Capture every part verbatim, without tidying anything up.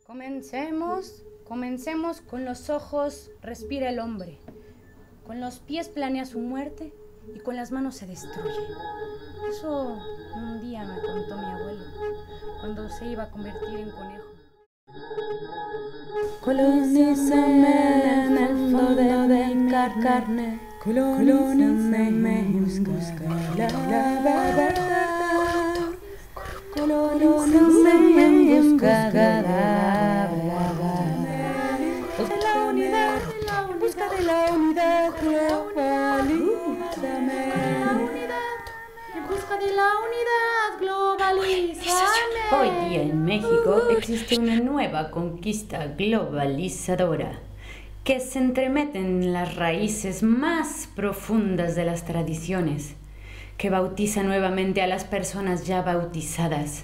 Comencemos, comencemos con los ojos respira el hombre, con los pies planea su muerte y con las manos se destruye. Eso un día me contó mi abuelo cuando se iba a convertir en conejo. Colonízame en el fondo de mi carne, colonízame en busca de la verdad, colonízame en busca de la verdad, de la unidad, en busca de la unidad, globalízame, en busca de la unidad, globalízame. Hoy día en México existe una nueva conquista globalizadora que se entremete en las raíces más profundas de las tradiciones, que bautiza nuevamente a las personas ya bautizadas,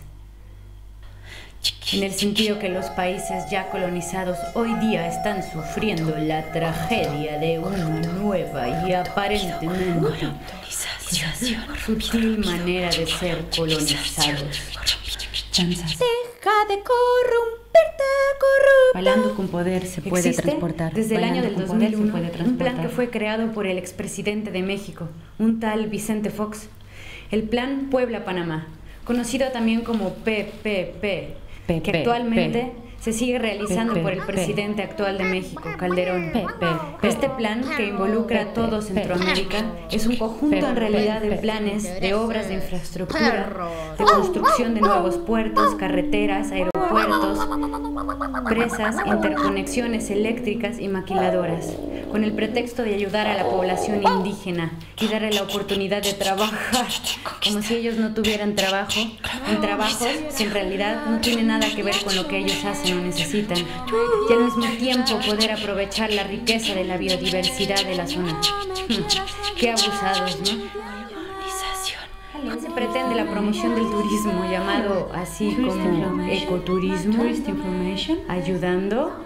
en el sentido que los países ya colonizados hoy día están sufriendo la tragedia de una nueva y aparentemente sutil manera de ser colonizados. Deja de corromperte, corrupta. Bailando con poder se puede Existe, transportar. desde el año del dos mil uno, un plan que fue fue creado por el expresidente de México, un tal Vicente Fox. El Plan Puebla-Panamá, conocido también como P P P, P, que P, actualmente P. se sigue realizando P, P, por el P. presidente actual de México, Calderón. P, P, P. Este plan, que involucra a todo Centroamérica, es un conjunto en realidad de planes, de obras de infraestructura, de construcción de nuevos puertos, carreteras, aeropuertos, presas, interconexiones eléctricas y maquiladoras, con el pretexto de ayudar a la población indígena y darle la oportunidad de trabajar, como si ellos no tuvieran trabajo, en trabajos que en realidad no tienen nada que ver con lo que ellos hacen o necesitan, y al mismo tiempo poder aprovechar la riqueza de la biodiversidad de la zona. Qué abusados, ¿no? También se pretende la promoción del turismo, llamado así como ecoturismo, ayudando,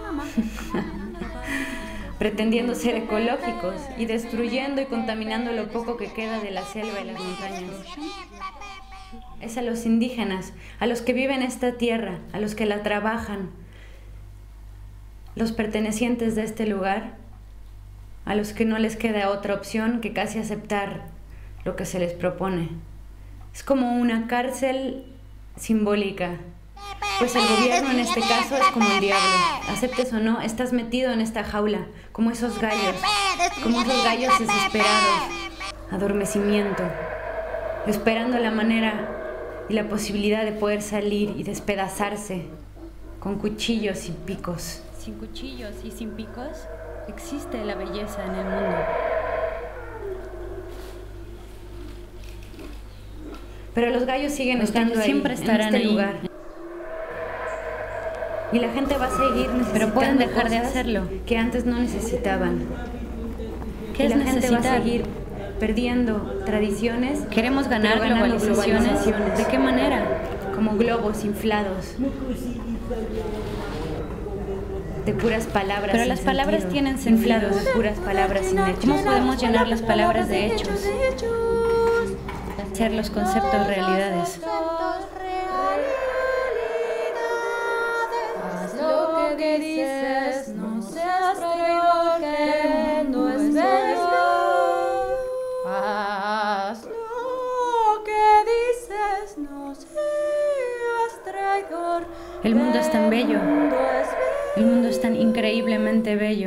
pretendiendo ser ecológicos y destruyendo y contaminando lo poco que queda de la selva y las montañas. Es a los indígenas, a los que viven esta tierra, a los que la trabajan, los pertenecientes de este lugar, a los que no les queda otra opción que casi aceptar lo que se les propone. Es como una cárcel simbólica, pues el gobierno en este caso es como el diablo. Aceptes o no, estás metido en esta jaula, como esos gallos, como esos gallos desesperados, adormecimiento, esperando la manera y la posibilidad de poder salir y despedazarse con cuchillos y picos. Sin cuchillos y sin picos existe la belleza en el mundo. Pero los gallos siguen Los estando gallos ahí, siempre estarán en este ahí. lugar. Y la gente va a seguir necesitando, Pero pueden dejar de cosas hacerlo. que antes no necesitaban. ¿Qué Y es la gente va a necesitar? seguir perdiendo tradiciones. Queremos ganar pero ganando globalizaciones. globalizaciones. ¿De qué manera? Como globos inflados. De puras palabras. Pero sin las palabras sentido. tienen sentido. Inflados de puras palabras sin hechos. ¿Cómo podemos llenar las palabras de hechos? Hacer los conceptos realidades. Haz lo que dices, no seas traidor, que el mundo es bello. Haz lo que dices, no seas traidor. El mundo es tan bello. El mundo es bello. El mundo es tan increíblemente bello.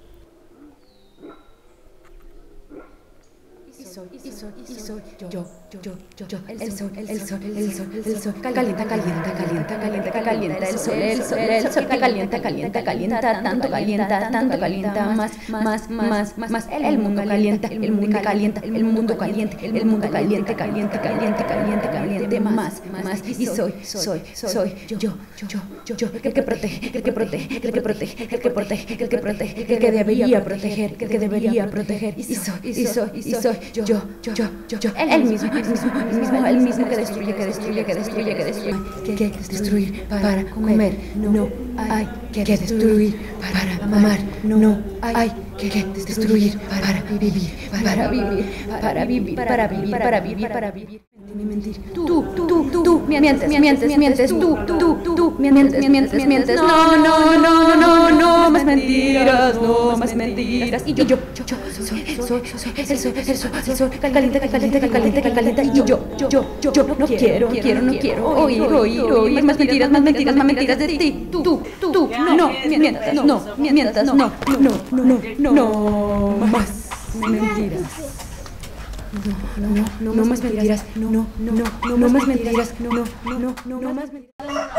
Y soy, y soy, yo, yo, yo, yo, yo, el sol, el sol, el sol, el sol, calienta, calienta, calienta, calienta, calienta, el sol, el sol, el sol, calienta, calienta, calienta, tanto calienta, tanto calienta, más, más, más, más, el mundo calienta, el mundo calienta, el mundo caliente, el mundo caliente, caliente, caliente, caliente, caliente, más, más, y soy, soy, soy, yo, yo, yo, yo, el que protege, el que protege, el que protege, el que protege, el que protege, el que debería proteger, el que debería proteger, y soy, y soy, y soy, yo, yo, yo, yo, yo, el mismo, el mismo, el mismo, el mismo que destruye, que destruye, que destruye, que destruye, que que destruir para comer, no hay que destruir para amar, no hay que destruir para vivir, para vivir, para vivir, para vivir, para vivir, para vivir. mentir. Tú, tú, tú, tú, mientes, mientes, mientes, tú, tú, tú, mientes, mientes, mientes. No, no, no, no, no, más mentiras, no, más mentiras. Y yo, yo, yo, yo, soy, soy, soy, el sol, el sol, el sol, caliente, caliente, caliente, caliente. Y yo, yo, yo, yo, no quiero, quiero, no quiero oír, oír, oír más mentiras, más mentiras, más mentiras de ti. Tú, tú, tú, no, mientas, no, mientas, no, no, no, no, no, más mentiras. No, no, no, no más mentiras, no, no, no, no más mentiras, no, no, no, no, no más mentiras.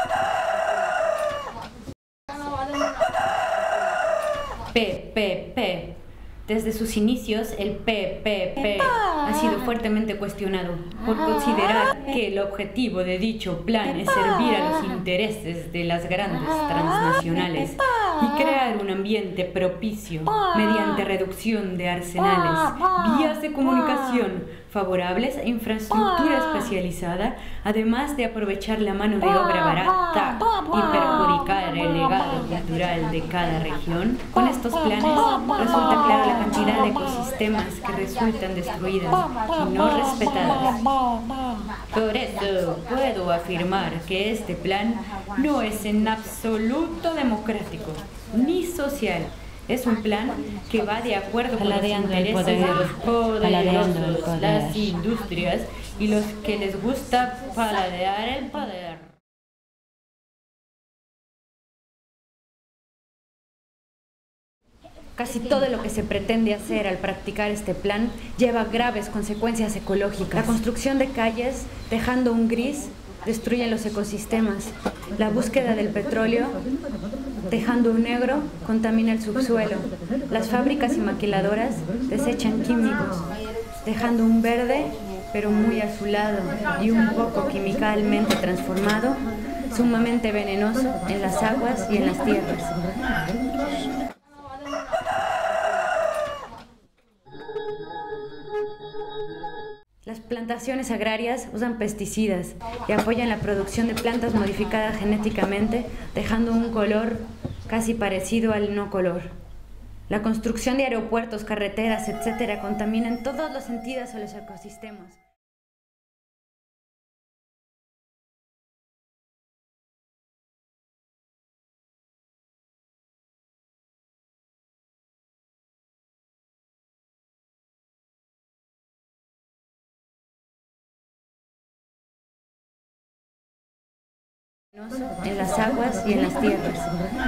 P, P, P. Desde sus inicios, el P P P ha sido fuertemente cuestionado por considerar que el objetivo de dicho plan es servir a los intereses de las grandes transnacionales y crear un ambiente propicio mediante reducción de arsenales, vías de comunicación favorables e infraestructura especializada, además de aprovechar la mano de obra barata y perjudicar el legado cultural de cada región. Con estos planes resulta clara la cantidad de ecosistemas que resultan destruidas y no respetadas. Por eso puedo afirmar que este plan no es en absoluto democrático ni social. Es un plan que va de acuerdo con los intereses de los poderosos, las industrias y los que les gusta paladear el poder. Casi todo lo que se pretende hacer al practicar este plan lleva graves consecuencias ecológicas. La construcción de calles, dejando un gris, destruye los ecosistemas. La búsqueda del petróleo, dejando un negro, contamina el subsuelo. Las fábricas y maquiladoras desechan químicos, dejando un verde, pero muy azulado y un poco químicamente transformado, sumamente venenoso en las aguas y en las tierras. Las plantaciones agrarias usan pesticidas y apoyan la producción de plantas modificadas genéticamente, dejando un color casi parecido al no color. La construcción de aeropuertos, carreteras, etcétera, contamina en todos los sentidos a los ecosistemas. En las aguas y en las tierras.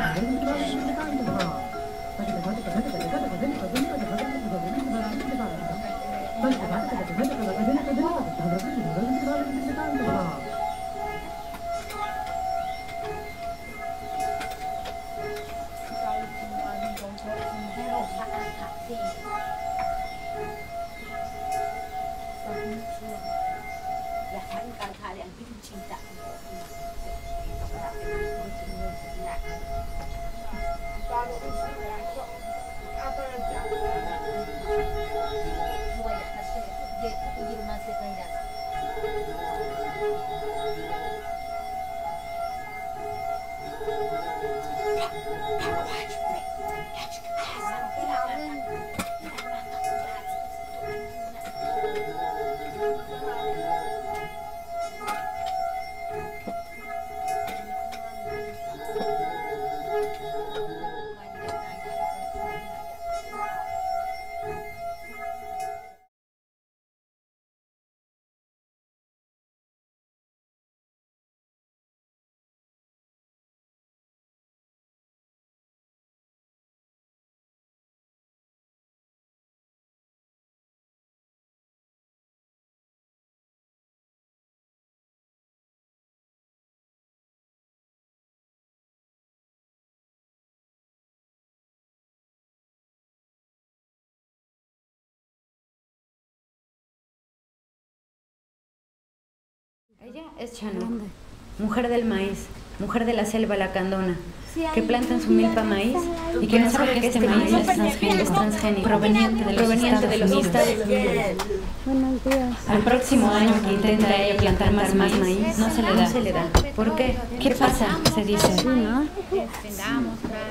Ella es Chanoc, mujer del maíz, mujer de la selva lacandona, que planta en su milpa maíz y que no sabe que este maíz es transgénico, es transgénico proveniente de los, proveniente de los Estados Unidos. Buenos días. Al próximo año que intenta ella plantar más maíz, no se le da. No se le da. ¿Por qué? ¿Qué pasa? Se dice. Sí, ¿no?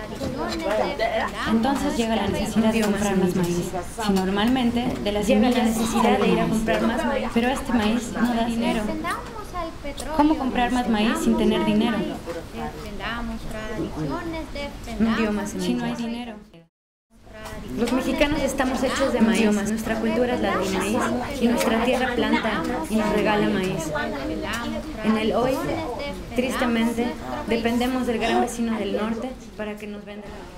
Entonces llega la necesidad de comprar más maíz. Si normalmente de las llega la necesidad de ir a comprar más maíz, pero este maíz no da dinero. ¿Cómo comprar más maíz sin tener dinero? Un idioma si no hay dinero. Los mexicanos estamos hechos de maíz, nuestra cultura es la del maíz y nuestra tierra planta y nos regala maíz. En el hoy, tristemente, dependemos del gran vecino del norte para que nos venda la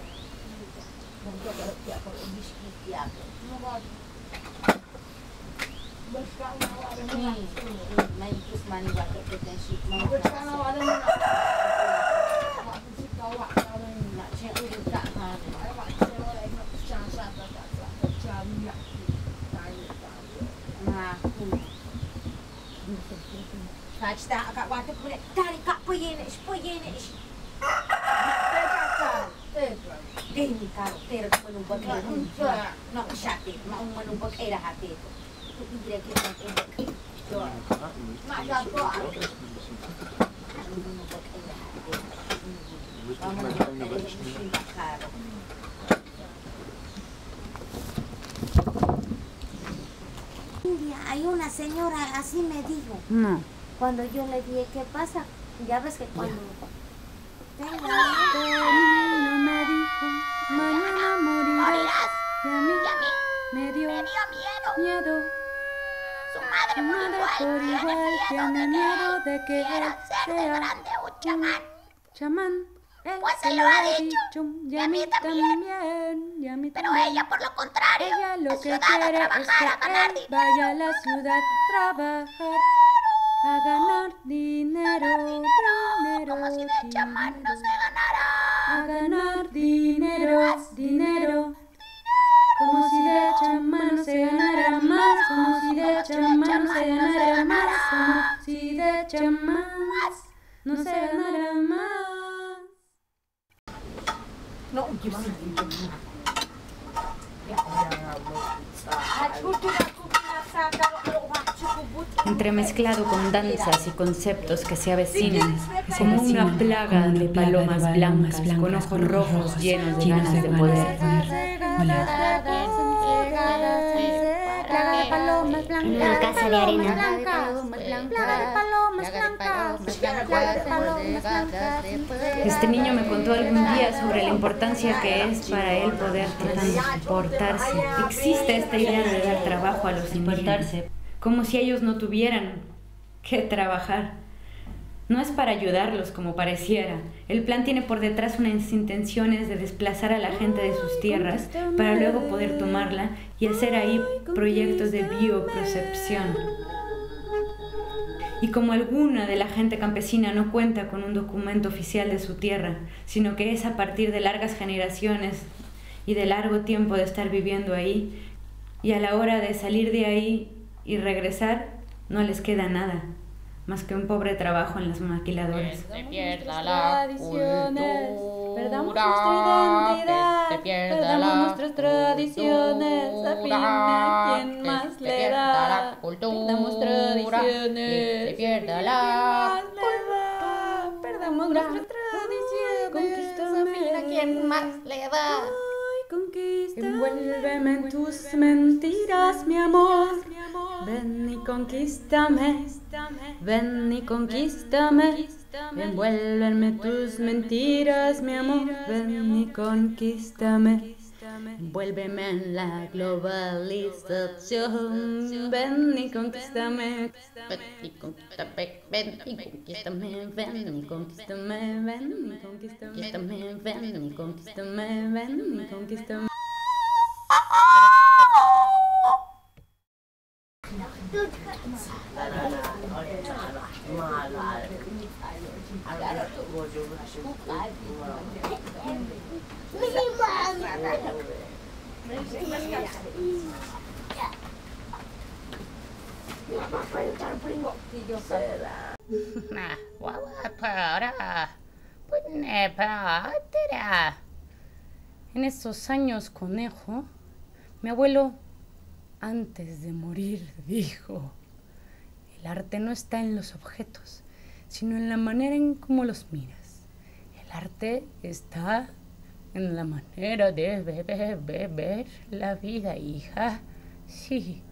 Hay una señora así me dijo. No. Cuando yo le dije, ¿qué pasa? Ya ves que cuando... Este niño me dijo, mañana morirás. Y a mí, me dio, me dio miedo. miedo. Su madre, Su madre por igual tiene miedo de que él sea grande un chamán. chamán. Él Pues se lo ha dicho, y a mí también, y a mí Pero también. ella, por lo contrario, Ella lo a que ciudad a quiere es trabajar, a ganar que él dinero. vaya a la ciudad a trabajar, a ganar dinero, dinero, Como si de chamán no se ganara. a ganar dinero, dinero, como si de chamán no se ganara más, como si de chamán no se ganara más, como si de chamán no se ganara más. No, yo sí. entremezclado con danzas y conceptos que se avecinan, como una plaga de palomas blancas, con ojos rojos llenos de ganas de poder. Una casa de arena. Este niño me contó algún día sobre la importancia que es para él poder transportarse. Existe esta idea de dar trabajo a los indígenas, como si ellos no tuvieran que trabajar. No es para ayudarlos como pareciera. El plan tiene por detrás unas intenciones de desplazar a la gente de sus tierras para luego poder tomarla y hacer ahí proyectos de bioprocepción. Y como alguna de la gente campesina no cuenta con un documento oficial de su tierra, sino que es a partir de largas generaciones y de largo tiempo de estar viviendo ahí, y a la hora de salir de ahí y regresar, no les queda nada más que un pobre trabajo en las maquiladoras. Que se pierda la cultura, perdamos nuestra identidad, que se pierda perdamos la nuestras tradiciones, afirme a quien que más se le pierda da, la cultura, perdamos tradiciones, que se pierda la más le da, perdamos nuestras tradiciones, conquístame a quien más le da. Ay, conquístame, envuélveme en tus mentiras, mi amor, ven y conquístame, ven y conquístame, envuélveme tus mentiras, mi amor, ven y conquístame, envuélveme en la globalización, ven y conquístame, ven y conquístame, ven y conquístame, ven y conquístame, ven y conquístame, ven y conquístame, ven y conquístame. En esos años, conejo, mi abuelo, antes de morir, dijo: el arte no está en los objetos, sino en la manera en cómo los miras. El arte está en la manera de beber, beber la vida, hija. Sí,